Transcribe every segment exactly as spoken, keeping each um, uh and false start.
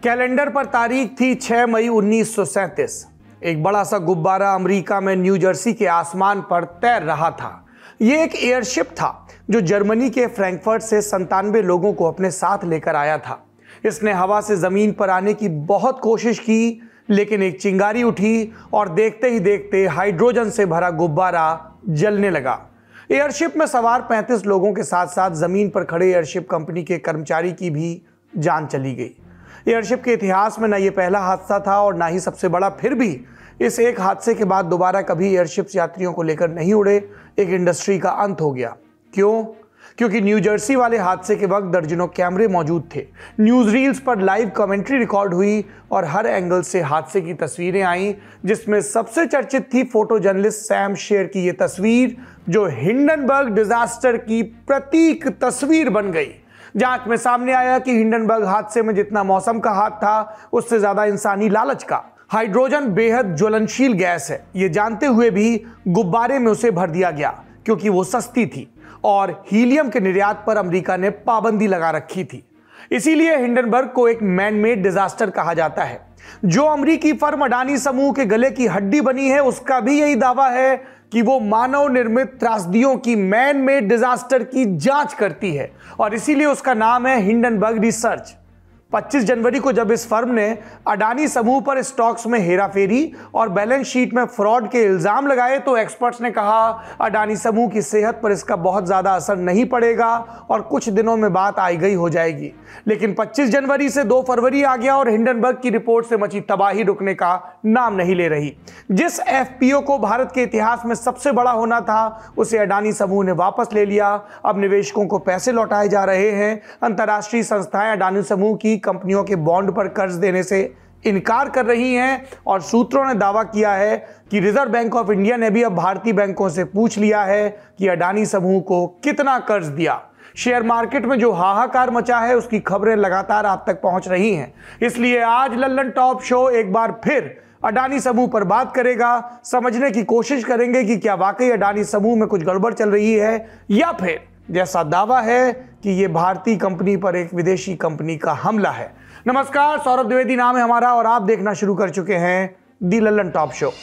Calendar पर तारीख थी छह मई उन्नीस सौ सैंतीस। एक बड़ा सा गुब्बारा अमेरिका में न्यू जर्सी के आसमान पर तैर रहा था। यह एक एयरशिप था जो जर्मनी के फ्रैंकफर्ट से संतानवे लोगों को अपने साथ लेकर आया था। इसने हवा से जमीन पर आने की बहुत कोशिश की, लेकिन एक चिंगारी उठी और देखते ही देखते हाइड्रोजन से भरा गुब्बारा जलने लगा। एयरशिप में सवार पैंतीस लोगों के साथ साथ जमीन पर खड़े एयरशिप कंपनी के कर्मचारी की भी जान चली गई। एयरशिप के इतिहास में न ये पहला हादसा था और ना ही सबसे बड़ा, फिर भी इस एक हादसे के बाद दोबारा कभी एयरशिप्स यात्रियों को लेकर नहीं उड़े। एक इंडस्ट्री का अंत हो गया। क्यों? क्योंकि न्यू जर्सी वाले हादसे के वक्त दर्जनों कैमरे मौजूद थे। न्यूज रील्स पर लाइव कमेंट्री रिकॉर्ड हुई और हर एंगल से हादसे की तस्वीरें आईं, जिसमें सबसे चर्चित थी फोटो जर्नलिस्ट सैम शेर की ये तस्वीर, जो हिंडनबर्ग डिजास्टर की प्रतीक तस्वीर बन गई। जांच में सामने आया कि हिंडनबर्ग हादसे में जितना मौसम का हाथ था, उससे ज्यादा इंसानी लालच का। हाइड्रोजन बेहद ज्वलनशील गैस है, ये जानते हुए भी गुब्बारे में उसे भर दिया गया क्योंकि वो सस्ती थी और हीलियम के निर्यात पर अमेरिका ने पाबंदी लगा रखी थी। इसीलिए हिंडनबर्ग को एक मैन मेड डिजास्टर कहा जाता है। जो अमेरिकी फर्म अडानी समूह के गले की हड्डी बनी है, उसका भी यही दावा है कि वो मानव निर्मित त्रासदियों की मैन मेड डिजास्टर की जांच करती है और इसीलिए उसका नाम है हिंडनबर्ग रिसर्च। पच्चीस जनवरी को जब इस फर्म ने अडानी समूह पर स्टॉक्स में हेराफेरी और बैलेंस शीट में फ्रॉड के इल्जाम लगाए, तो एक्सपर्ट्स ने कहा अडानी समूह की सेहत पर इसका बहुत ज्यादा असर नहीं पड़ेगा और कुछ दिनों में बात आई गई हो जाएगी। लेकिन पच्चीस जनवरी से दो फरवरी आ गया और हिंडनबर्ग की रिपोर्ट से मची तबाही रुकने का नाम नहीं ले रही। जिस एफपीओ को भारत के इतिहास में सबसे बड़ा होना था, उसे अडानी समूह ने वापस ले लिया। अब निवेशकों को पैसे लौटाए जा रहे हैं। अंतर्राष्ट्रीय संस्थाएं अडानी समूह की कंपनियों के बॉन्ड पर कर्ज देने से इनकार कर रही हैं और सूत्रों ने दावा किया है कि रिजर्व बैंक ऑफ इंडिया ने भी अब भारतीय बैंकों से पूछ लिया है कि अडानी समूह को कितना कर्ज दिया। शेयर मार्केट में जो हाहाकार मचा है, उसकी खबरें लगातार आप तक पहुंच रही हैं। इसलिए आज लल्लन टॉप शो एक बार फिर अडानी समूह पर बात करेगा। समझने की कोशिश करेंगे कि क्या वाकई अडानी समूह में कुछ गड़बड़ चल रही है या फिर जैसा दावा है कि यह भारतीय कंपनी पर एक विदेशी कंपनी का हमला है। नमस्कार, सौरभ द्विवेदी नाम है हमारा और आप देखना शुरू कर चुके हैं दी लल्लन टॉप शो।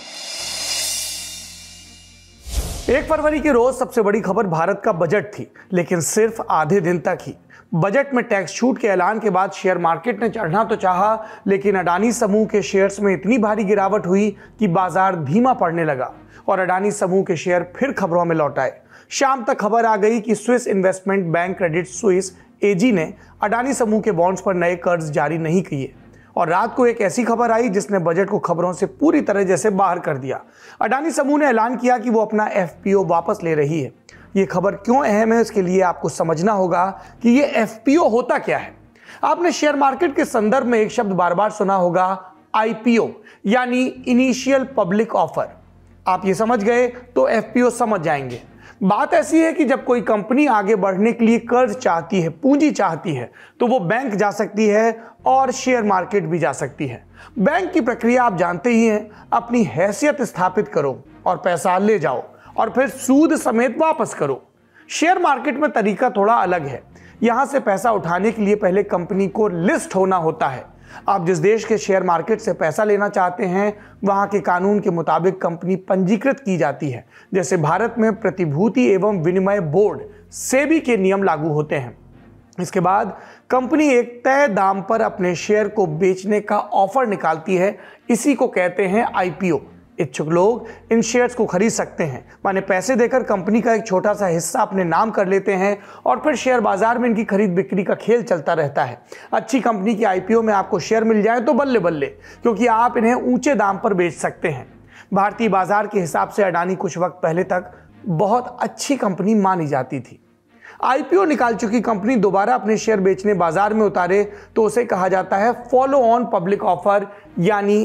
एक फरवरी के रोज सबसे बड़ी खबर भारत का बजट थी, लेकिन सिर्फ आधे दिन तक ही। बजट में टैक्स छूट के ऐलान के बाद शेयर मार्केट ने चढ़ना तो चाहा, लेकिन अडानी समूह के शेयर्स में इतनी भारी गिरावट हुई कि बाजार धीमा पड़ने लगा और अडानी समूह के शेयर फिर खबरों में लौट आए। शाम तक खबर आ गई कि Swiss investment bank Credit Suisse AG ने अडानी समूह के बॉन्ड्स पर नए कर्ज जारी नहीं किए और रात को एक ऐसी खबर आई जिसने बजट को खबरों से पूरी तरह जैसे बाहर कर दिया। अडानी समूह ने ऐलान किया कि वो अपना एफपीओ वापस ले रही है। ये खबर क्यों अहम है, इसके लिए आपको समझना होगा कि ये एफपीओ होता क्या है। आपने शेयर मार्केट के संदर्भ में एक शब्द बार बार सुना होगा, आईपीओ यानी इनिशियल पब्लिक ऑफर। आप ये समझ गए तो एफपीओ समझ जाएंगे। बात ऐसी है कि जब कोई कंपनी आगे बढ़ने के लिए कर्ज चाहती है, पूंजी चाहती है, तो वो बैंक जा सकती है और शेयर मार्केट भी जा सकती है। बैंक की प्रक्रिया आप जानते ही हैं, अपनी हैसियत स्थापित करो और पैसा ले जाओ और फिर सूद समेत वापस करो। शेयर मार्केट में तरीका थोड़ा अलग है। यहां से पैसा उठाने के लिए पहले कंपनी को लिस्ट होना होता है। आप जिस देश के शेयर मार्केट से पैसा लेना चाहते हैं, वहां के कानून के मुताबिक कंपनी पंजीकृत की जाती है। जैसे भारत में प्रतिभूति एवं विनिमय बोर्ड सेबी के नियम लागू होते हैं। इसके बाद कंपनी एक तय दाम पर अपने शेयर को बेचने का ऑफर निकालती है। इसी को कहते हैं आईपीओ। इच्छुक लोग इन शेयर्स को खरीद सकते हैं, माने पैसे देकर कंपनी का एक छोटा सा हिस्सा अपने नाम कर लेते हैं और फिर शेयर बाजार में इनकी खरीद बिक्री का खेल चलता रहता है। अच्छी कंपनी की आईपीओ में आपको शेयर मिल जाए तो बल्ले बल्ले, क्योंकि आप इन्हें ऊंचे दाम पर बेच सकते हैं। भारतीय बाजार के हिसाब से अडानी कुछ वक्त पहले तक बहुत अच्छी कंपनी मानी जाती थी। आईपीओ निकाल चुकी कंपनी दोबारा अपने शेयर बेचने बाजार में उतारे तो उसे कहा जाता है फॉलो ऑन पब्लिक ऑफर यानी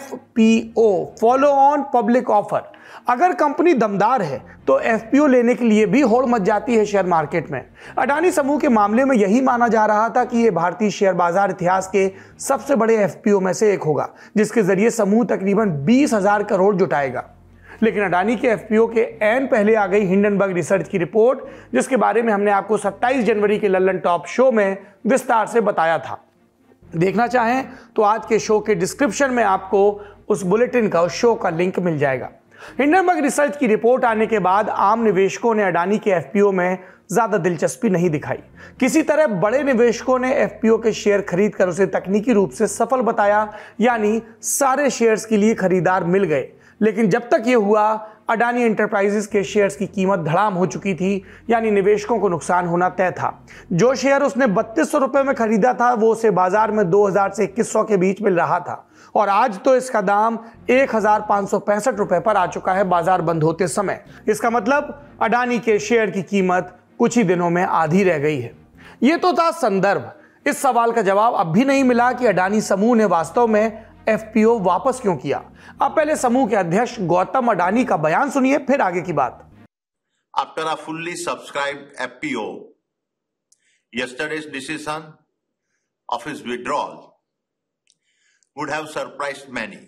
FPO, follow on public offer. अगर कंपनी दमदार है तो एफपीओ लेने के लिए भी होड़ मच जाती है शेयर मार्केट में। अडानी समूह के मामले में यही माना जा रहा था कि यह भारतीय शेयर बाजार इतिहास के सबसे बड़े एफपीओ में से एक होगा, जिसके जरिए समूह तकरीबन बीस हजार करोड़ जुटाएगा। लेकिन अडानी के एफपीओ के ऐन पहले आ गई हिंडनबर्ग रिसर्च की रिपोर्ट, जिसके बारे में हमने आपको सत्ताईस जनवरी के लल्लन टॉप शो में विस्तार से बताया था। देखना चाहें तो आज के शो के डिस्क्रिप्शन में आपको उस बुलेटिन का, उस शो का लिंक मिल जाएगा। हिंडनबर्ग रिसर्च की रिपोर्ट आने के बाद आम निवेशकों ने अडानी के एफपीओ में ज्यादा दिलचस्पी नहीं दिखाई। किसी तरह बड़े निवेशकों ने एफपीओ के शेयर खरीद कर उसे तकनीकी रूप से सफल बताया, यानी सारे शेयर्स के लिए खरीदार मिल गए। लेकिन जब तक यह हुआ, अडानी एंटरप्राइजेस के शेयर्स की कीमत धड़ाम हो चुकी थी, यानी निवेशकों को नुकसान होना तय था। जो शेयर उसने बत्तीस सौ रुपए में खरीदा था, वो उसे बाजार में दो हजार से इक्कीस सौ के बीच मिल रहा था, और आज तो इसका दाम एक हजार पांच सौ पैंसठ रुपए पर आ चुका है बाजार बंद होते समय। इसका मतलब अडानी के शेयर की कीमत कुछ ही दिनों में आधी रह गई है। यह तो था संदर्भ। इस सवाल का जवाब अब भी नहीं मिला कि अडानी समूह ने वास्तव में एफपीओ वापस क्यों किया। अब पहले समूह के अध्यक्ष गौतम अडानी का बयान सुनिए, फिर आगे की बात। After a fully subscribed F P O, yesterday's decision of his withdrawal would have surprised many.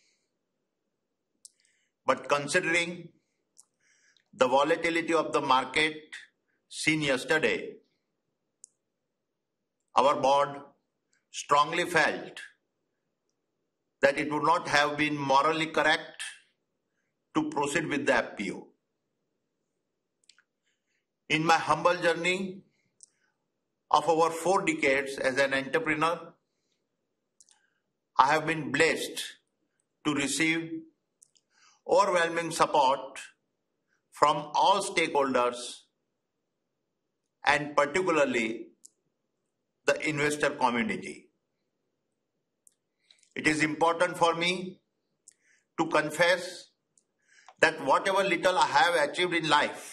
But considering the volatility of the market seen yesterday, our board strongly felt that it would not have been morally correct to proceed with the F P O. In my humble journey of over four decades as an entrepreneur, I have been blessed to receive overwhelming support from all stakeholders and particularly the investor community. It is important for me to confess that whatever little I have achieved in life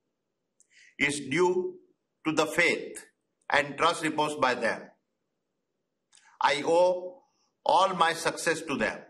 is due to the faith and trust reposed by them. I owe all my success to them.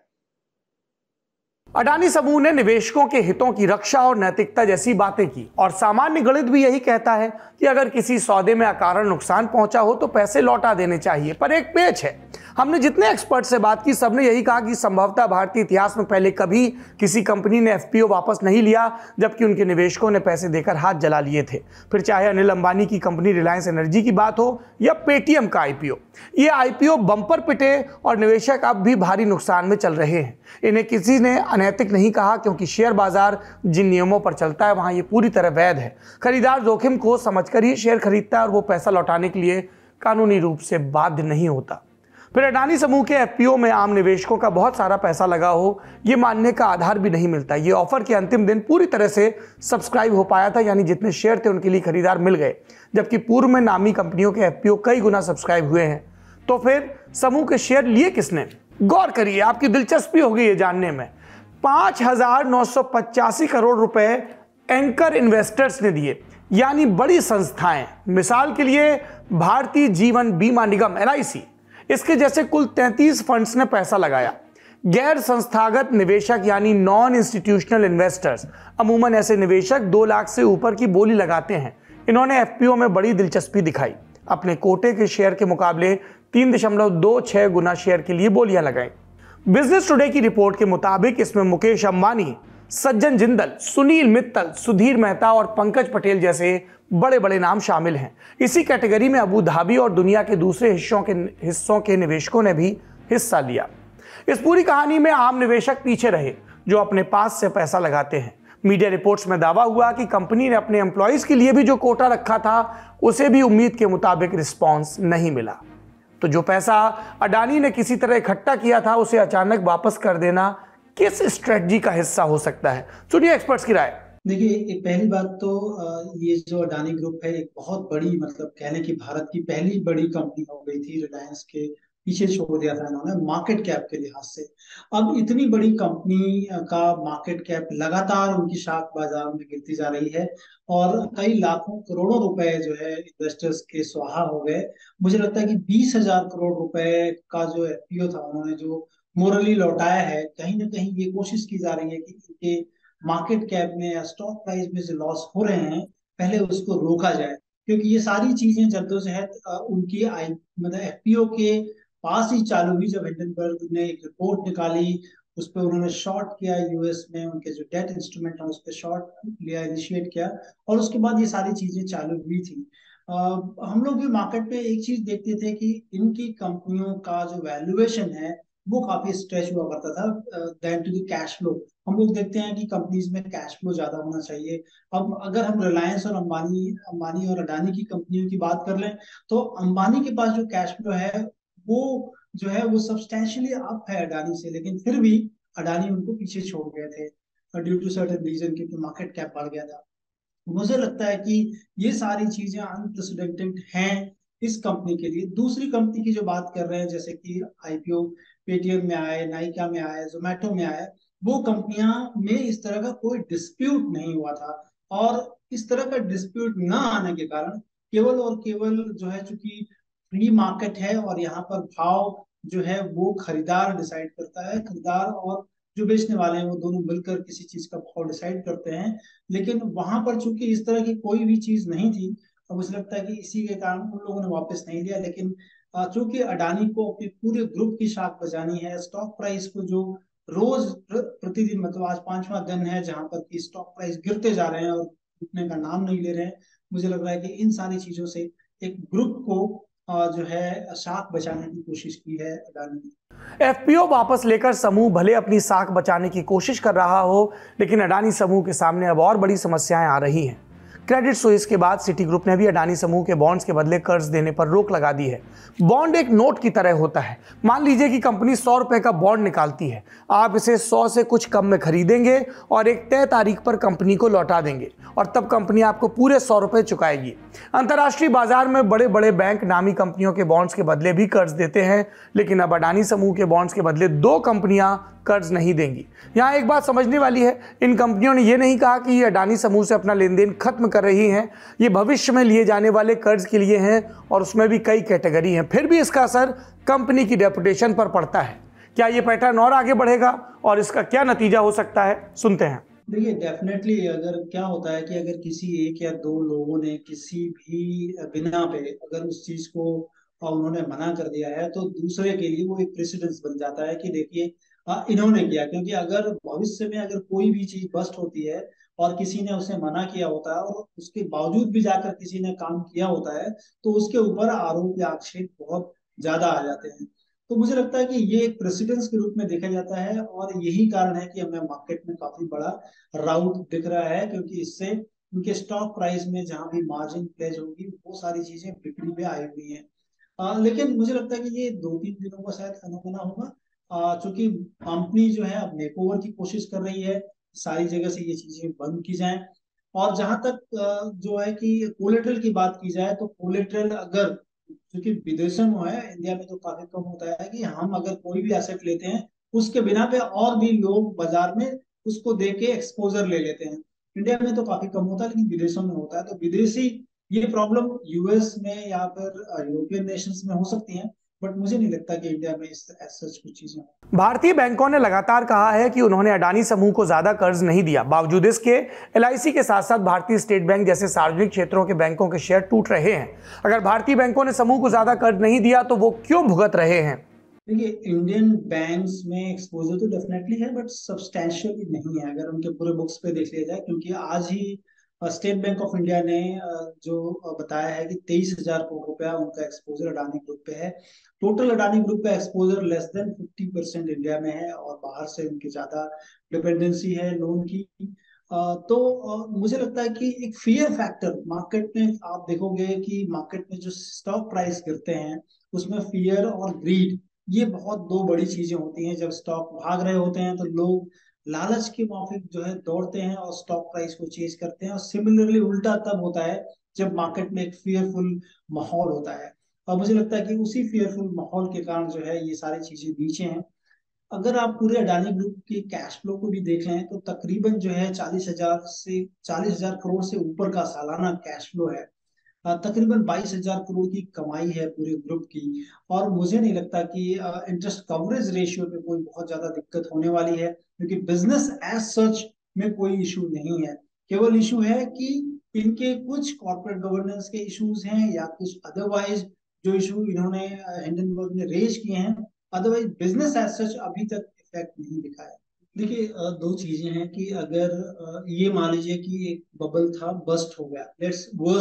Adani समूह ने निवेशकों के हितों की रक्षा और नैतिकता जैसी बातें की, और सामान्य गणित भी यही कहता है कि अगर किसी सौदे में अकारण नुकसान पहुंचा हो तो पैसे लौटा देने चाहिए। पर एक पेच है। हमने जितने एक्सपर्ट से बात की, सबने यही कहा कि संभवतः भारतीय इतिहास में पहले कभी किसी कंपनी ने एफपीओ वापस नहीं लिया, जबकि उनके निवेशकों ने पैसे देकर हाथ जला लिए थे। फिर चाहे अनिल अंबानी की कंपनी रिलायंस एनर्जी की बात हो या पेटीएम का आईपीओ, ये आईपीओ बम्पर पिटे और निवेशक अब भी भारी नुकसान में चल रहे हैं। इन्हें किसी ने अनैतिक नहीं कहा, क्योंकि शेयर बाजार जिन नियमों पर चलता है वहां ये पूरी तरह वैध है। खरीदार जोखिम को समझकर ही शेयर खरीदता है और वो पैसा लौटाने के लिए कानूनी रूप से बाध्य नहीं होता। फिर अडानी समूह के एफपीओ में आम निवेशकों का बहुत सारा पैसा लगा हो, ये मानने का आधार भी नहीं मिलता। ये ऑफर के अंतिम दिन पूरी तरह से सब्सक्राइब हो पाया था, यानी जितने शेयर थे उनके लिए खरीदार मिल गए, जबकि पूर्व में नामी कंपनियों के एफपीओ कई गुना सब्सक्राइब हुए हैं। तो फिर समूह के शेयर लिए किसने? गौर करिए, आपकी दिलचस्पी होगी ये जानने में। पांच हजार नौ सौ पचासी करोड़ रुपए एंकर इन्वेस्टर्स ने दिए, यानी बड़ी संस्थाएं। मिसाल के लिए भारतीय जीवन बीमा निगम एल आई सी, इसके जैसे कुल तैंतीस फंड्स ने पैसा लगाया। गैर संस्थागत निवेशक यानी नॉन इंस्टीट्यूशनल इन्वेस्टर्स, अमूमन ऐसे निवेशक दो लाख से ऊपर की बोली लगाते हैं, इन्होंने एफपीओ में बड़ी दिलचस्पी दिखाई। अपने कोटे के शेयर के मुकाबले तीन दशमलव दो छह गुना शेयर के लिए बोलियां लगाई। बिजनेस टुडे की रिपोर्ट के मुताबिक इसमें मुकेश अंबानी, सज्जन जिंदल, सुनील मित्तल, सुधीर मेहता और पंकज पटेल जैसे बड़े बड़े नाम शामिल हैं। इसी कैटेगरी में अबू धाबी और दुनिया के दूसरे हिस्सों के हिस्सों के निवेशकों ने भी हिस्सा लिया। इस पूरी कहानी में आम निवेशक पीछे रहे, जो अपने पास से पैसा लगाते हैं। मीडिया रिपोर्ट्स में दावा हुआ कि कंपनी ने अपने एम्प्लॉइज के लिए भी जो कोटा रखा था, उसे भी उम्मीद के मुताबिक रिस्पॉन्स नहीं मिला। तो जो पैसा अडानी ने किसी तरह इकट्ठा किया था, उसे अचानक वापस कर देना किस स्ट्रेटजी का हिस्सा हो सकता है? सुनिए एक्सपर्ट्स की राय। देखिए, एक पहली बात तो ये जो अडानी ग्रुप है, एक बहुत बड़ी, मतलब कहने की भारत की पहली बड़ी कंपनी हो गई थी। रिलायंस के पीछे छोड़ दिया था इन्होंने मार्केट कैप के लिहाज से। अब इतनी बड़ी कंपनी का मार्केट कैप लगातार उनकी शाख बाजार में गिरती जा रही है और कई लाखों करोड़ों रुपए जो है इन्वेस्टर्स के स्वाहा हो गए। मुझे लगता है कि बीस हजार करोड़ रुपए का जो एफपीओ था, उन्होंने जो मोरली लौटाया है, कहीं ना कहीं ये कोशिश की जा रही है कि इनके मार्केट कैप में या स्टॉक प्राइस में जो लॉस हो रहे हैं, पहले उसको रोका जाए। क्योंकि ये सारी चीजें जद्दोजहद उनकी आई मतलब एफपीओ के पास ही चालू हुई जब हिंडनबर्ग ने एक रिपोर्ट निकाली, उस पर उन्होंने शॉर्ट किया, यूएस में उनके जो डेट इंस्ट्रूमेंट है उस पर शॉर्ट लिया, इनिशिएट किया, और उसके बाद ये सारी चीजें चालू हुई थी। अ, हम लोग भी मार्केट में एक चीज देखते थे कि इनकी कंपनियों का जो वैल्यूएशन है वो काफी स्ट्रेच हुआ करता था then to the cash flow. हम लोग देखते हैं कि कंपनीज में कैश फ्लो ज्यादा होना चाहिए। अब अगर हम रिलायंस और अंबानी अंबानी और अडानी की कंपनियों की बात कर लें, तो अंबानी के पास जो कैश फ्लो है वो जो है वो सब्सटैंशियली अप है अडानी से, लेकिन फिर भी अडानी उनको पीछे छोड़ गए थे ड्यू टू सर्टेन रीजन, क्योंकि मार्केट कैप बढ़ गया था। मुझे लगता है कि ये सारी चीजें अनप्रेसिडेंटेड हैं इस कंपनी के लिए। दूसरी कंपनी की जो बात कर रहे हैं, जैसे कि आईपीओ पेटीएम में आए, नाइका में आए, जोमेटो में आए, वो कंपनियां में इस तरह का कोई डिस्प्यूट नहीं हुआ था। और इस तरह का डिस्प्यूट ना आने के कारण केवल और केवल जो है, चूंकि फ्री मार्केट है और यहाँ पर भाव जो है वो खरीदार डिसाइड करता है, खरीदार और जो बेचने वाले हैं वो दोनों मिलकर किसी चीज का भाव डिसाइड करते हैं। लेकिन वहां पर चूंकि इस तरह की कोई भी चीज नहीं थी, और मुझे लगता है कि इसी के कारण उन लोगों ने वापस नहीं लिया। लेकिन अ, चूंकि अडानी को अपने पूरे ग्रुप की शाख बचानी है, स्टॉक प्राइस को जो रोज प्र- प्रतिदिन, मतलब आज पांचवा दिन है जहां पर कि स्टॉक प्राइस गिरते जा रहे हैं और उठने का नाम नहीं ले रहे हैं, मुझे लग रहा है कि इन सारी चीजों से एक ग्रुप को अ, जो है शाख बचाने की कोशिश की है अडानी ने। एफपीओ वापस लेकर समूह भले अपनी साख बचाने की कोशिश कर रहा हो, लेकिन अडानी समूह के सामने अब और बड़ी समस्याएं आ रही हैं। क्रेडिट स्विस के बाद सिटी ग्रुप ने भी अडानी समूह के बॉन्ड्स के बदले कर्ज देने पर रोक लगा दी है। बॉन्ड एक नोट की तरह होता है। मान लीजिए कि कंपनी सौ रुपए का बॉन्ड निकालती है, आप इसे सौ से कुछ कम में खरीदेंगे और एक तय तारीख पर कंपनी को लौटा देंगे, और तब कंपनी आपको पूरे सौ रुपए चुकाएगी। अंतर्राष्ट्रीय बाजार में बड़े बड़े बैंक नामी कंपनियों के बॉन्ड्स के बदले भी कर्ज देते हैं, लेकिन अब अडानी समूह के बॉन्ड्स के बदले दो कंपनियां कर्ज नहीं देंगी। यहां एक बात समझने वाली है, इन कंपनियों ने यह नहीं कहा कि ये अडानी समूह से अपना लेन देन खत्म कर रही हैं, ये भविष्य में लिए जाने वाले कर्ज के लिए हैं, और उसमें भी कई कैटेगरी हैं। फिर भी इसका असर कंपनी की रेपुटेशन पर पड़ता है। क्या ये पैटर्न और आगे बढ़ेगा और इसका क्या नतीजा हो सकता है, सुनते हैं। देखिए, डेफिनेटली अगर क्या होता है कि अगर किसी एक या दो लोगों ने किसी भी बिना पे अगर उस चीज को अ, उन्होंने मना कर दिया है, तो दूसरे के लिए वो एक प्रेसिडेंस बन जाता है कि देखिए अ, इन्होंने किया। क्योंकि अगर भविष्य में अगर कोई भी चीज बस्ट होती है और किसी ने उसे मना किया होता है और उसके बावजूद भी जाकर किसी ने काम किया होता है, तो उसके ऊपर आरोप या आक्षेप बहुत ज्यादा आ जाते हैं। तो मुझे लगता है कि ये एक प्रेसिडेंस के रूप में देखा जाता है, और यही कारण है कि हमें मार्केट में काफी बड़ा राउट दिख रहा है, क्योंकि इससे उनके स्टॉक प्राइस में जहां भी मार्जिन प्लेज होगी वो सारी चीजें बिक्री पे आई हुई हैं। अ, लेकिन मुझे लगता है कि ये दो तीन दिनों का शायद फेनोमेना होगा। अ, चूंकि कंपनी जो है अब मेकओवर की कोशिश कर रही है, सारी जगह से ये चीजें बंद की जाएं। और जहां तक अ, जो है कि कोलेट्रल की बात की जाए, तो कोलेट्रल अगर, क्योंकि विदेशों में है, इंडिया में तो काफी कम होता है कि हम अगर कोई भी एसेट लेते हैं उसके बिना पे और भी लोग बाजार में उसको दे के एक्सपोजर ले लेते हैं। इंडिया में तो काफी कम होता है, लेकिन विदेशों में होता है। तो विदेशी, ये प्रॉब्लम यूएस में या फिर यूरोपियन नेशंस में हो सकती है, बट मुझे नहीं लगता कि इंडिया में इस सच कुछ चीजें हों। भारतीय बैंकों ने लगातार कहा है कि उन्होंने अडानी समूह को ज्यादा कर्ज नहीं दिया। बावजूद इसके एलआईसी के साथ साथ भारतीय स्टेट बैंक जैसे सार्वजनिक क्षेत्रों के बैंकों के शेयर टूट रहे हैं। अगर भारतीय बैंकों ने समूह को ज्यादा कर्ज नहीं दिया तो वो क्यों भुगत रहे हैं? देखिए, इंडियन बैंक्स में एक्सपोजर तो डेफिनेटली है, बट सब्सटैंशियली नहीं है अगर उनके पूरे बुक्स पे देख लिया जाए। क्योंकि आज ही स्टेट बैंक ऑफ इंडिया ने अ, जो अ, बताया है कि तेईस हजार करोड़ रुपया उनका एक्सपोजर अडानी ग्रुप पे है। टोटल अडानी ग्रुप का exposure less than fifty percent India में है, और बाहर से उनकी ज्यादा डिपेंडेंसी है लोन की। अ, तो अ, मुझे लगता है कि एक फियर फैक्टर मार्केट में, आप देखोगे कि मार्केट में जो स्टॉक प्राइस गिरते हैं उसमें फियर और ग्रीड, ये बहुत दो बड़ी चीजें होती हैं। जब स्टॉक भाग रहे होते हैं तो लोग लालच के माफिक जो है दौड़ते हैं और स्टॉक प्राइस को चेज करते हैं, और सिमिलरली उल्टा तब होता है जब मार्केट में एक फियरफुल माहौल होता है। और मुझे लगता है कि उसी फियरफुल माहौल के कारण जो है ये सारी चीजें नीचे हैं। अगर आप पूरे अडानी ग्रुप के कैश फ्लो को भी देख लें, तो तकरीबन जो है चालीस हजार से चालीस हजार करोड़ से ऊपर का सालाना कैश फ्लो है। अ, तकरीबन बाईस हजार करोड़ की कमाई है पूरे ग्रुप की। और मुझे नहीं लगता कि इंटरेस्ट कवरेज रेशियो पे कोई बहुत ज्यादा दिक्कत होने वाली है, क्योंकि बिजनेस एज सच में कोई इशू नहीं है। केवल इशू है कि इनके कुछ कॉर्पोरेट गवर्नेंस के इश्यूज हैं या कुछ अदरवाइज जो इशू इन्होंने हिंडनबर्ग ने रेज किए हैं। अदरवाइज बिजनेस एज सच अभी तक इफेक्ट नहीं दिखा है। देखिए, अ, दो चीजें हैं कि अगर अ, ये मान लीजिए कि एक बबल था, बस्ट हो गया, लेट्स वर्स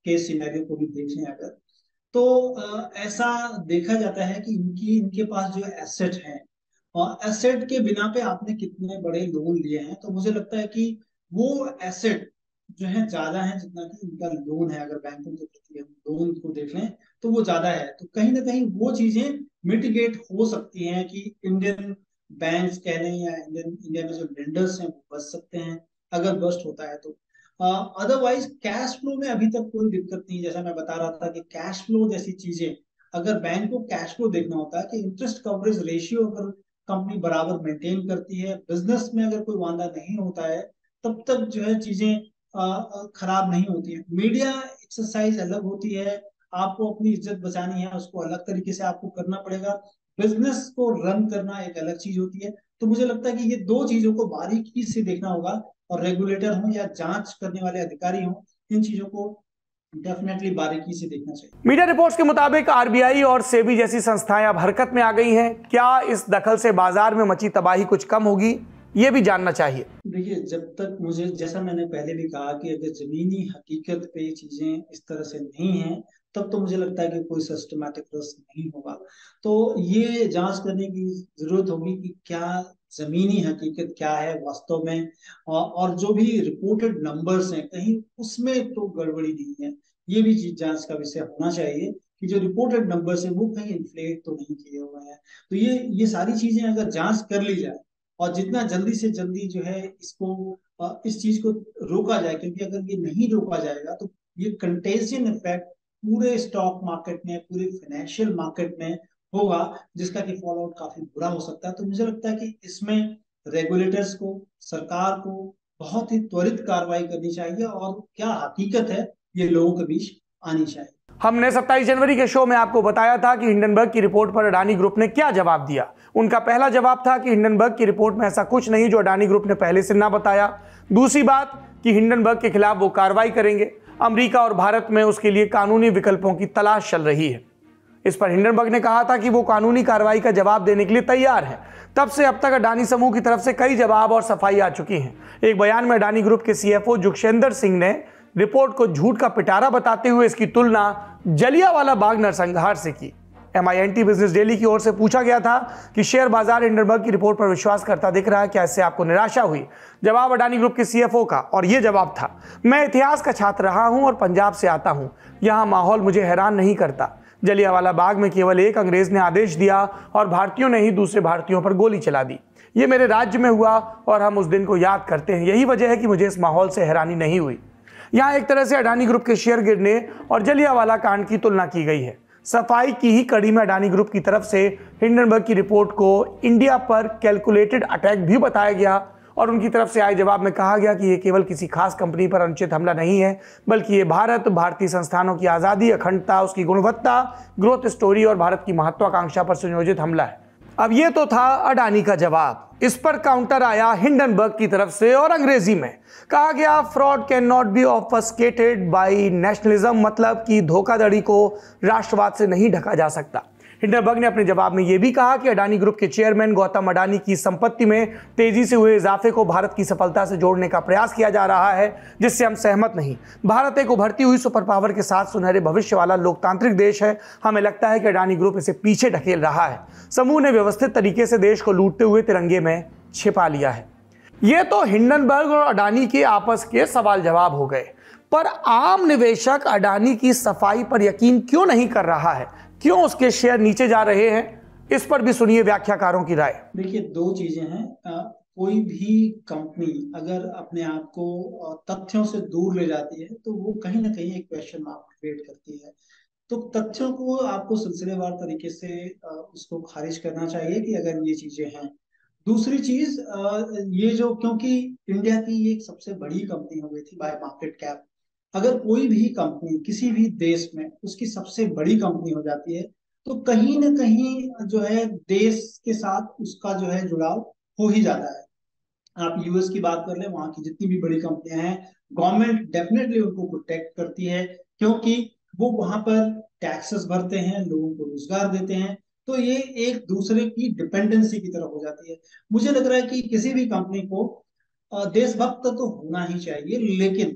केस सिनेरियो को भी देखें अगर, तो अ, ऐसा देखा जाता है कि इनकी इनके पास जो एसेट है, और एसेट के बिना पे आपने कितने बड़े लोन लिए हैं, तो मुझे लगता है कि वो एसेट जो है ज्यादा है जितना कि इनका लोन है। अगर बैंकों के प्रति हम लोन को देख लें तो वो ज्यादा है, तो कहीं ना कहीं वो चीजें मिटिगेट हो सकती हैं कि इंडियन बैंक्स कह लें या इंडियन इंडिया में जो लेंडर्स हैं वो बच सकते हैं अगर बस्ट होता है तो। अदरवाइज कैश फ्लो में अभी तक कोई दिक्कत नहीं। जैसा मैं बता रहा था कि कैश फ्लो जैसी चीजें, अगर बैंक को कैश फ्लो देखना होता है कि इंटरेस्ट कवरेज रेशियो अगर कंपनी बराबर मेंटेन करती है, बिजनेस में अगर कोई वांदा नहीं होता है, तब तक जो है चीजें अ, अ, खराब नहीं होती है। मीडिया एक्सरसाइज अलग होती है, आपको अपनी इज्जत बचानी है, उसको अलग तरीके से आपको करना पड़ेगा। बिजनेस को रन करना एक अलग चीज होती है। तो मुझे लगता है कि ये दो चीजों को बारीकी से देखना होगा, और रेगुलेटर हो या जांच करने वाले अधिकारी हो, इन चीजों को डेफिनेटली बारीकी से देखना चाहिए। मीडिया रिपोर्ट्स के मुताबिक आरबीआई और सेबी जैसी संस्थाएं अब हरकत में आ गई हैं। क्या इस दखल से बाजार में मची तबाही कुछ कम होगी, ये भी जानना चाहिए। देखिए, जब तक मुझे, जैसा मैंने पहले भी कहा कि अगर जमीनी हकीकत पे चीजें इस तरह से नहीं हैं, तब तो मुझे लगता है कि कोई सिस्टमैटिक रिस्क नहीं होगा। तो ये जांच करने की जरूरत होगी कि क्या जमीनी हकीकत क्या है वास्तव में, और, और जो भी रिपोर्टेड नंबर्स हैं कहीं उसमें तो गड़बड़ी नहीं है। ये भी चीज जांच का विषय होना चाहिए कि जो रिपोर्टेड नंबर्स है वो कहीं इन्फ्लेट तो नहीं किए हुए हैं। तो ये ये सारी चीजें अगर जांच कर ली जाए, और जितना जल्दी से जल्दी जो है इसको अ, इस चीज को रोका जाए, क्योंकि अगर ये नहीं रोका जाएगा तो ये कंटेजियन इफेक्ट पूरे स्टॉक मार्केट में, पूरे फाइनेंशियल मार्केट में होगा, जिसका कि फॉल आउट काफी बुरा हो सकता है। तो मुझे लगता है कि इसमें रेगुलेटर्स को, सरकार को बहुत ही त्वरित कार्रवाई करनी चाहिए, और क्या हकीकत है ये लोगों के बीच आनी चाहिए। हमने सत्ताईस जनवरी के शो में आपको बताया था कि हिंडनबर्ग की रिपोर्ट पर अडानी ग्रुप ने क्या जवाब दिया। उनका पहला जवाब था कि हिंडनबर्ग की रिपोर्ट में ऐसा कुछ नहीं जो अडानी ग्रुप ने पहले से ना बताया। दूसरी बात कि हिंडनबर्ग के खिलाफ वो कार्रवाई करेंगे। अमेरिका और भारत में उसके लिए कानूनी विकल्पों की तलाश चल रही है। इस पर हिंडनबर्ग ने कहा था कि वो कानूनी कार्रवाई का जवाब देने के लिए तैयार है। तब से अब तक अडानी समूह की तरफ से कई जवाब और सफाई आ चुकी हैं। एक बयान में अडानी ग्रुप के सीएफओ जुगशेंदर सिंह ने रिपोर्ट को झूठ का पिटारा बताते हुए इसकी तुलना जलियांवाला बाग नरसंहार से की। एमआईएनटी बिजनेस डेली की ओर से पूछा गया था कि शेयर बाजार हिंडनबर्ग की रिपोर्ट पर विश्वास करता दिख रहा है, क्या इससे आपको निराशा हुई? जवाब अडानी ग्रुप के सीएफओ का, और यह जवाब था, मैं इतिहास का छात्र रहा हूं और पंजाब से आता हूं। यहां माहौल मुझे हैरान नहीं करता। जलियांवाला बाग में केवल एक अंग्रेज ने आदेश दिया और भारतीयों ने ही दूसरे भारतीयों पर गोली चला दी। ये मेरे राज्य में हुआ और हम उस दिन को याद करते हैं। यही वजह है कि मुझे इस माहौल से हैरानी नहीं हुई। यहाँ एक तरह से अडानी ग्रुप के शेयर गिरने और जलियांवाला कांड की तुलना की गई है। सफाई की ही कड़ी में अडानी ग्रुप की तरफ से हिंडनबर्ग की रिपोर्ट को इंडिया पर कैलकुलेटेड अटैक भी बताया गया, और उनकी तरफ से आए जवाब में कहा गया कि यह केवल किसी खास कंपनी पर अनुचित हमला नहीं है, बल्कि ये भारत, भारतीय संस्थानों की आज़ादी, अखंडता, उसकी गुणवत्ता, ग्रोथ स्टोरी और भारत की महत्वाकांक्षा पर सुनियोजित हमला है। अब ये तो था अडानी का जवाब। इस पर काउंटर आया हिंडनबर्ग की तरफ से, और अंग्रेजी में कहा गया, fraud cannot be obfuscated by nationalism, मतलब कि धोखाधड़ी को राष्ट्रवाद से नहीं ढका जा सकता। हिंडनबर्ग ने अपने जवाब में यह भी कहा कि अडानी ग्रुप के चेयरमैन गौतम अडानी की संपत्ति में तेजी से हुए इजाफे को भारत की सफलता से जोड़ने का प्रयास किया जा रहा है, जिससे हम सहमत नहीं। भारत एक उभरती हुई सुपर पावर के साथ सुनहरे भविष्य वाला लोकतांत्रिक देश है। हमें लगता है कि अडानी ग्रुप इसे पीछे ढकेल रहा है। समूह ने व्यवस्थित तरीके से देश को लूटते हुए तिरंगे में छिपा लिया है। ये तो हिंडनबर्ग और अडानी के आपस के सवाल जवाब हो गए, पर आम निवेशक अडानी की सफाई पर यकीन क्यों नहीं कर रहा है? क्यों उसके शेयर नीचे जा रहे हैं? इस पर भी सुनिए व्याख्याकारों की राय। देखिए, दो चीजें हैं। अ, कोई भी कंपनी अगर अपने आप को अ, तथ्यों से दूर ले जाती है तो वो कहीं ना कहीं एक क्वेश्चन मार्क क्रिएट करती है। तो तथ्यों को आपको सिलसिलेवार तरीके से अ, उसको खारिज करना चाहिए कि अगर ये चीजें हैं। दूसरी चीज, अ, ये जो, क्योंकि इंडिया की एक सबसे बड़ी कंपनी हो गई थी बाय मार्केट कैप, अगर कोई भी कंपनी किसी भी देश में उसकी सबसे बड़ी कंपनी हो जाती है, तो कहीं ना कहीं जो है देश के साथ उसका जो है जुड़ाव हो ही जाता है। आप यूएस की बात कर ले, वहां की जितनी भी बड़ी कंपनियां हैं, गवर्नमेंट डेफिनेटली उनको प्रोटेक्ट करती है, क्योंकि वो वहां पर टैक्सेस भरते हैं, लोगों को रोजगार देते हैं। तो ये एक दूसरे की डिपेंडेंसी की तरफ हो जाती है। मुझे लग रहा है कि किसी भी कंपनी को अ, देशभक्त तो होना ही चाहिए, लेकिन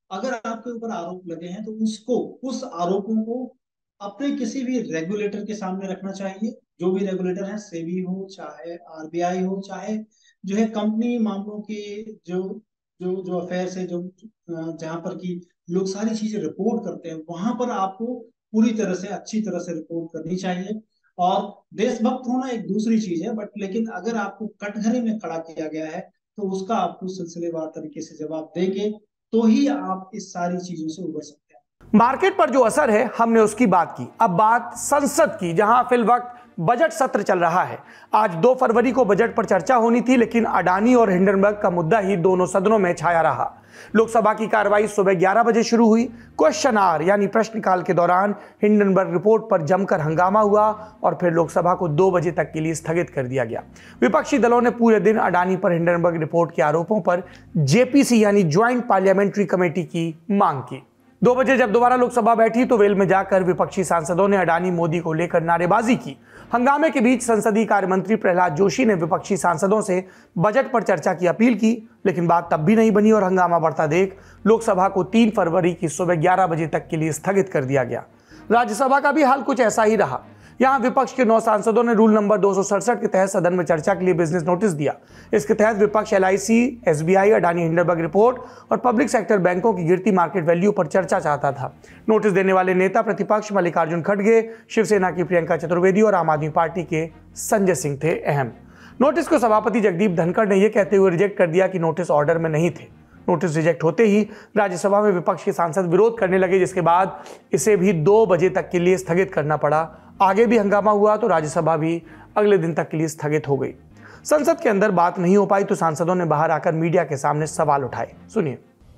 अगर आपके ऊपर आरोप लगे हैं तो उसको उस आरोपों को अपने किसी भी रेगुलेटर के सामने रखना चाहिए। जो भी रेगुलेटर है, सेबी हो, चाहे आरबीआई हो, चाहे जो है कंपनी मामलों के जो जो जो अफेयर्स है, जो जहां पर की लोग सारी चीजें रिपोर्ट करते हैं, वहां पर आपको पूरी तरह से अच्छी तरह से रिपोर्ट करनी चाहिए। और देशभक्त होना एक दूसरी चीज है, बट लेकिन अगर आपको कटघरे में खड़ा किया गया है तो उसका आपको सिलसिलेवार तरीके से जवाब देंगे, तो ही आप इस सारी चीजों से उबर सकते हैं। मार्केट पर जो असर है, हमने उसकी बात की। अब बात संसद की, जहां फिल वक्त बजट सत्र चल रहा है। आज दो फरवरी को बजट पर चर्चा होनी थी, लेकिन अडानी और हिंडनबर्ग का मुद्दा ही दोनों सदनों में छाया रहा। लोकसभा की कार्रवाई सुबह ग्यारह बजे शुरू हुई। क्वेश्चन आवर यानी प्रश्नकाल के दौरान हिंडनबर्ग रिपोर्ट पर जमकर हंगामा हुआ और फिर लोकसभा को दो बजे तक के लिए स्थगित कर दिया गया। विपक्षी दलों ने पूरे दिन अडानी पर हिंडनबर्ग रिपोर्ट के आरोपों पर जेपीसी यानी ज्वाइंट पार्लियामेंट्री कमेटी की मांग की। दो बजे जब दोबारा लोकसभा बैठी तो वेल में जाकर विपक्षी सांसदों ने अडानी मोदी को लेकर नारेबाजी की। हंगामे के बीच संसदीय कार्य मंत्री प्रहलाद जोशी ने विपक्षी सांसदों से बजट पर चर्चा की अपील की, लेकिन बात तब भी नहीं बनी और हंगामा बढ़ता देख लोकसभा को तीन फरवरी की सुबह ग्यारह बजे तक के लिए स्थगित कर दिया गया। राज्यसभा का भी हाल कुछ ऐसा ही रहा। यहां विपक्ष के नौ सांसदों ने रूल नंबर दो सौ सड़सठ के तहत सदन में चर्चा के लिए बिजनेस नोटिस दिया। इसके तहत विपक्ष LIC, SBI, Adani Hindenburg report और पब्लिक सेक्टर बैंकों की गिरती मार्केट वैल्यू पर चर्चा चाहता था। नोटिस देने वाले नेता प्रतिपक्ष मल्लिकार्जुन खड़गे, शिवसेना की प्रियंका चतुर्वेदी और आम आदमी पार्टी के संजय सिंह थे अहम। नोटिस को सभापति जगदीप धनखड़ ने यह कहते हुए रिजेक्ट कर दिया कि नोटिस ऑर्डर में नहीं थे। नोटिस रिजेक्ट होते ही राज्यसभा में विपक्ष के सांसद विरोध करने लगे, जिसके बाद इसे भी दो बजे तक के लिए स्थगित करना पड़ा। आगे भी हंगामा हुआ तो राज्यसभा भी अगले दिन तक के लिए स्थगित हो गई। संसद के अंदर बात नहीं हो पाई तो सांसदों ने बाहर आकर मीडिया के सामने सवाल उठाए। सुनिए।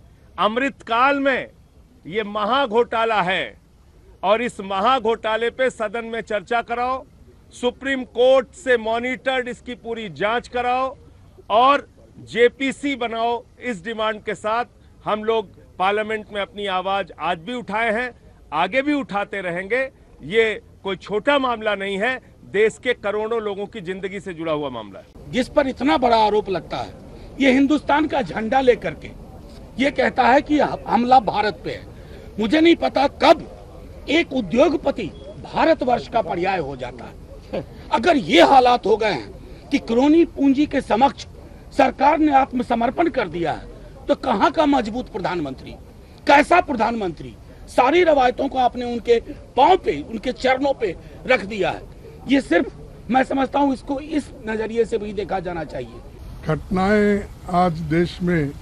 अमृतकाल में ये महाघोटाला है और इस महाघोटाले पे सदन में चर्चा कराओ, सुप्रीम कोर्ट से मॉनिटर्ड इसकी पूरी जांच कराओ और जेपीसी बनाओ। इस डिमांड के साथ हम लोग पार्लियामेंट में अपनी आवाज आज भी उठाए हैं, आगे भी उठाते रहेंगे। ये कोई छोटा मामला नहीं है, देश के करोड़ों लोगों की जिंदगी से जुड़ा हुआ मामला है। जिस पर इतना बड़ा आरोप लगता है, ये हिंदुस्तान का झंडा लेकर के ये कहता है कि हमला भारत पे है। मुझे नहीं पता कब एक उद्योगपति भारतवर्ष का पर्याय हो जाता है। अगर ये हालात हो गए हैं कि क्रोनी पूंजी के समक्ष सरकार ने आत्मसमर्पण कर दिया है, तो कहां का मजबूत प्रधानमंत्री, कैसा प्रधानमंत्री? सारी रवायतों को आपने उनके पांव पे, उनके चरणों पे रख दिया है। ये सिर्फ मैं समझता हूं इसको इस नजरिए से भी देखा जाना चाहिए। घटनाएं आज देश में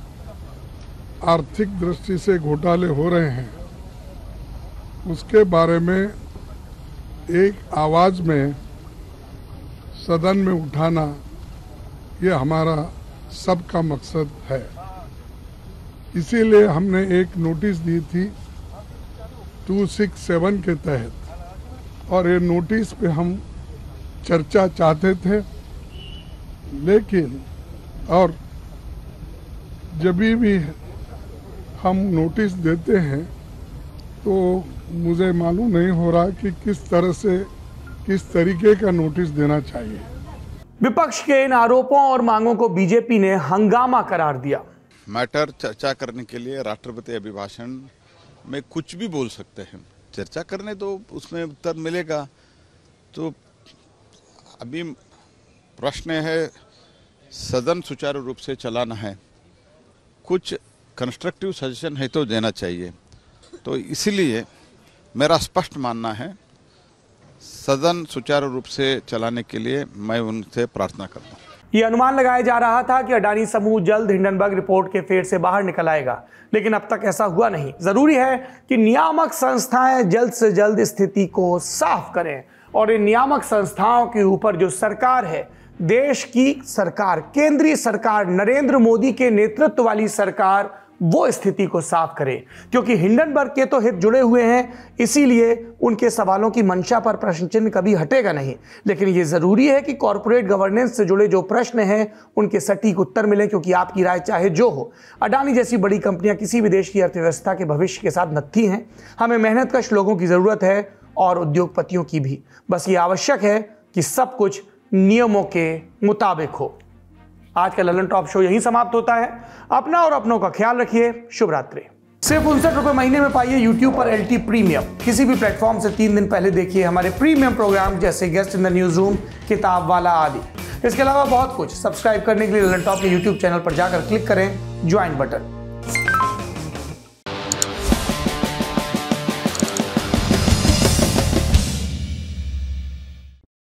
आर्थिक दृष्टि से घोटाले हो रहे हैं, उसके बारे में एक आवाज में सदन में उठाना, ये हमारा सबका मकसद है। इसीलिए हमने एक नोटिस दी थी दो सौ सड़सठ के तहत, और ये नोटिस पे हम चर्चा चाहते थे, लेकिन और जब भी हम नोटिस देते हैं तो मुझे मालूम नहीं हो रहा कि किस तरह से, किस तरीके का नोटिस देना चाहिए। विपक्ष के इन आरोपों और मांगों को बीजेपी ने हंगामा करार दिया। मैटर चर्चा करने के लिए राष्ट्रपति अभिभाषण में कुछ भी बोल सकते हैं, चर्चा करने तो उसमें उत्तर मिलेगा। तो अभी प्रश्न है, सदन सुचारू रूप से चलाना है, कुछ कंस्ट्रक्टिव सजेशन है तो देना चाहिए। तो इसलिए मेरा स्पष्ट मानना है, सदन सुचारू रूप से चलाने के लिए मैं उनसे प्रार्थना करता हूँ। ये अनुमान लगाया जा रहा था कि अडानी समूह जल्द हिंडनबर्ग रिपोर्ट के फेर से बाहर निकल आएगा, लेकिन अब तक ऐसा हुआ नहीं। जरूरी है कि नियामक संस्थाएं जल्द से जल्द स्थिति को साफ करें और इन नियामक संस्थाओं के ऊपर जो सरकार है, देश की सरकार, केंद्रीय सरकार, नरेंद्र मोदी के नेतृत्व वाली सरकार, वो स्थिति को साफ करे, क्योंकि हिंडनबर्ग के तो हित जुड़े हुए हैं, इसीलिए उनके सवालों की मंशा पर प्रश्न चिन्ह कभी हटेगा नहीं। लेकिन ये जरूरी है कि कॉर्पोरेट गवर्नेंस से जुड़े जो प्रश्न हैं उनके सटीक उत्तर मिलें, क्योंकि आपकी राय चाहे जो हो, अडानी जैसी बड़ी कंपनियां किसी भी देश की अर्थव्यवस्था के भविष्य के साथ नत्थी हैं। हमें मेहनतकश लोगों की जरूरत है और उद्योगपतियों की भी। बस ये आवश्यक है कि सब कुछ नियमों के मुताबिक हो। आज का ललन टॉप शो यहीं समाप्त होता है। अपना और अपनों का ख्याल रखिए। शुभ रात्रि। सिर्फ उनसठ रुपए महीने में पाइए यूट्यूब पर एल टी प्रीमियम। किसी भी प्लेटफॉर्म से तीन दिन पहले देखिए हमारे प्रीमियम प्रोग्राम जैसे guest in the newsroom, किताब वाला आदि। इसके अलावा बहुत कुछ। सब्सक्राइब करने के लिए ललन टॉप के यूट्यूब चैनल पर जाकर क्लिक करें ज्वाइन बटन।